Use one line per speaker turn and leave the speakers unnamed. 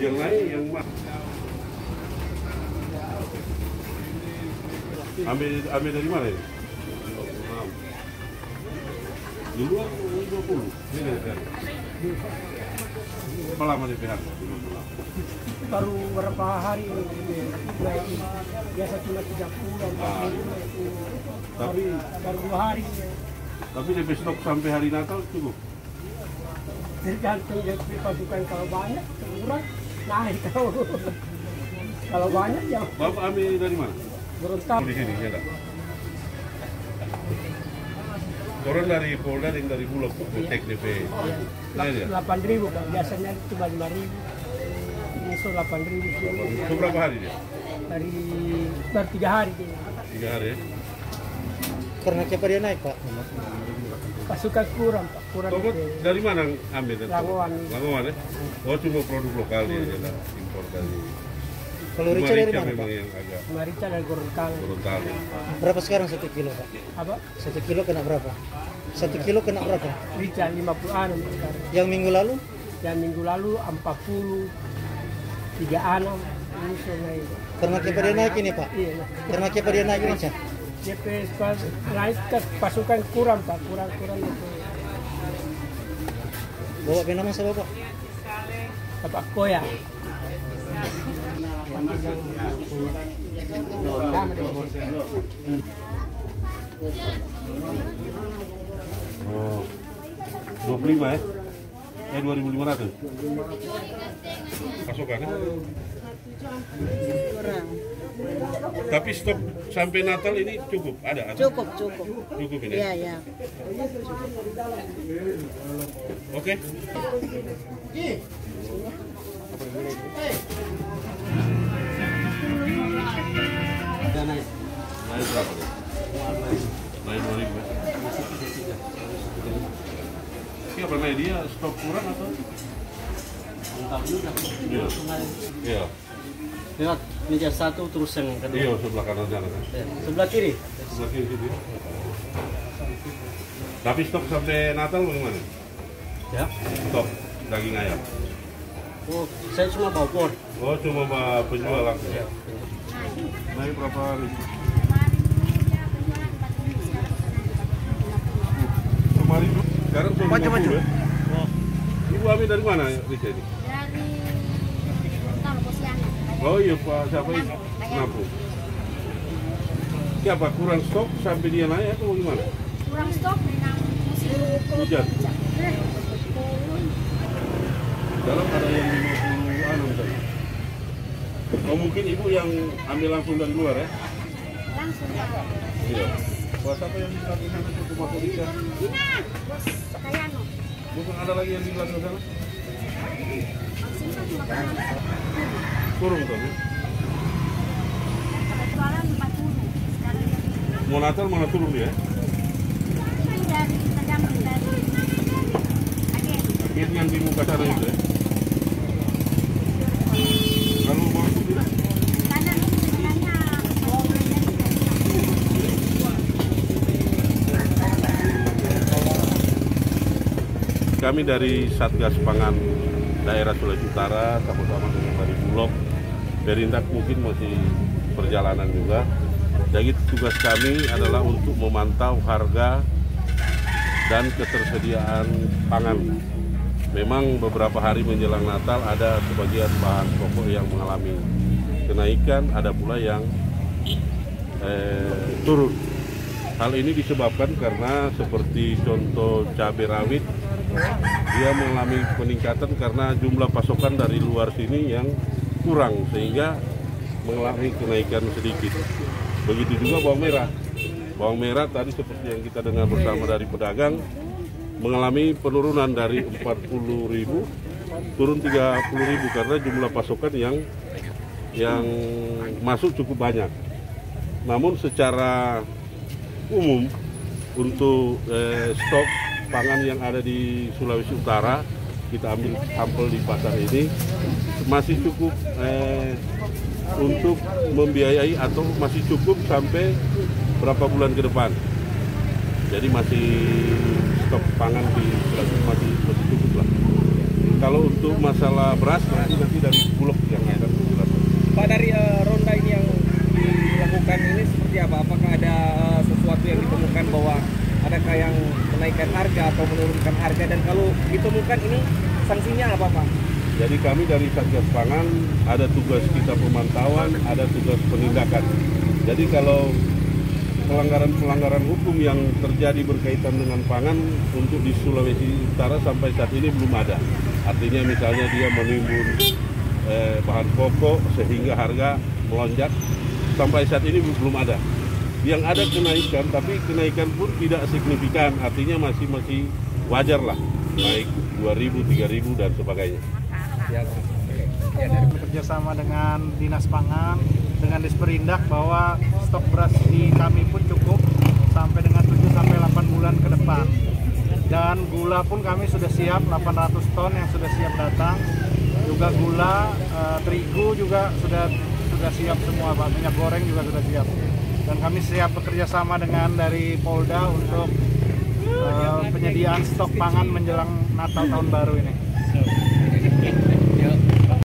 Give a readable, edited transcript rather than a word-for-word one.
yang naik yang ambil dari mana ini? Di luar 20. Ini dari. Berapa lama di PHK?
Baru berapa hari naik, biasa cuma 30
tapi
baru 2 hari.
Tapi DP stok sampai hari Natal cukup?
Tergantung dari pasukan, kalau banyak kurang naik, kalau banyak ya.
Bapak ambil dari mana?
Gorontalo.
Di sini ya. Turun dari Polda dan dari Bulog cek DP.
8.000 Pak, biasanya cuma 5.000. Ini so 8.000.
Itu berapa hari dia?
Dari baru 3 hari dia.
3 hari ya?
Karena siapa dia naik, Pak?
Pasukan kurang, Pak. Kurang.
Toko dari mana ambil?
Lamongan.
Lamongan ya? Oh cuma produk lokal dia ya, impor dari.
Kalau rica dari mana, Pak?
Yang agak
Marica dari Gorontalo.
Gorontalo.
Berapa sekarang 1 kilo, Pak?
Apa?
1 kilo kena berapa? 1 kilo kena berapa?
Rica 50 sekarang.
Yang minggu lalu?
Yang minggu lalu 40, 36. Ini so naik.
Karena siapa dia naik ini, Pak?
Iya.
Karena siapa dia naik rica?
DP naik ke pasukan kurang, Pak. Kurang itu.
Bawa nama siapa, Pak?
Bapak Koya.
Oh, 25 ya? 2.500. Pasukan ya?
Kurang.
Tapi stok sampai Natal ini cukup? Ada?
Cukup.
Cukup ini?
Iya.
Oke. Naik berapa deh? Naik 2.000. Ini apa namanya, dia stok kurang atau? Iya.
Lihat meja 1 terus yang kedua.
Iya, sebelah kanan sana kan?
Sebelah kiri.
Sebelah kiri situ. Tapi stok sampai Natal bagaimana?
Ya.
Stok daging ayam.
Oh, saya cuma bawa por.
Oh, cuma penjual langsung ya? Naik berapa ribu? Kemarin sekarang sudah 50 ya? Ibu ambil dari mana Rica ini?
Dari Gorontalo, Posiana.
Oh iya Pak, siapa ini? Kenapa? Siapa kurang stok sampai dia naik atau gimana?
Kurang stok, memang musim
Hujan. Dalam ada yang 50 tadi. Oh mungkin ibu yang ambil langsung dari luar ya?
langsung Pak.
Iya. Buat apa yang di belakang sana itu rumah Rica?
Dina, bos Kayano.
Bukan ada lagi yang di belakang sana?
Maksimal cuma karena
Turun tadi.
jualan 40. Sekarang yang
Mau Natal mana turun dia?
itu dari tergantung dari agen.
Akhirnya yang di muka sana itu ya? Lalu mau itu tidak?
Karena sebenarnya
Kami dari Satgas Pangan Daerah Sulawesi Utara sama-sama dengan dari Bulog, Perindak mungkin masih perjalanan juga. Jadi tugas kami adalah untuk memantau harga dan ketersediaan pangan. Memang beberapa hari menjelang Natal ada sebagian bahan pokok yang mengalami kenaikan, ada pula yang turun. Hal ini disebabkan karena seperti contoh cabai rawit, dia mengalami peningkatan karena jumlah pasokan dari luar sini yang kurang sehingga mengalami kenaikan sedikit. Begitu juga bawang merah. Bawang merah tadi seperti yang kita dengar bersama dari pedagang mengalami penurunan dari 40.000 turun 30.000 karena jumlah pasokan yang masuk cukup banyak. Namun secara umum untuk stok pangan yang ada di Sulawesi Utara, kita ambil sampel di pasar ini masih cukup untuk membiayai atau masih cukup sampai berapa bulan ke depan. Jadi masih stok pangan di Sulawesi masih cukup lah. Kalau untuk masalah beras nanti dari Bulog yang akan menjelaskan.
Pak, dari ronda ini yang dilakukan ini seperti apa? Apakah ada sesuatu yang ditemukan bahwa adakah yang menaikkan harga atau menurunkan harga, dan kalau ditemukan ini sanksinya apa Pak?
Jadi kami dari Satgas Pangan ada tugas kita pemantauan, ada tugas penindakan. Jadi kalau pelanggaran-pelanggaran hukum yang terjadi berkaitan dengan pangan untuk di Sulawesi Utara sampai saat ini belum ada. Artinya misalnya dia menimbun bahan pokok sehingga harga melonjak, sampai saat ini belum ada. Yang ada kenaikan, tapi kenaikan pun tidak signifikan, artinya masih wajar lah, naik 2.000, 3.000 dan sebagainya.
Ya,
Dari bekerjasama dengan Dinas Pangan, dengan Disperindak, bahwa stok beras di kami pun cukup sampai dengan 7-8 bulan ke depan. Dan gula pun kami sudah siap 800 ton yang sudah siap datang. Juga gula, terigu juga sudah siap semua Pak. Minyak goreng juga sudah siap. Dan kami siap bekerja sama dengan dari Polda untuk penyediaan stok pangan menjelang Natal tahun baru ini.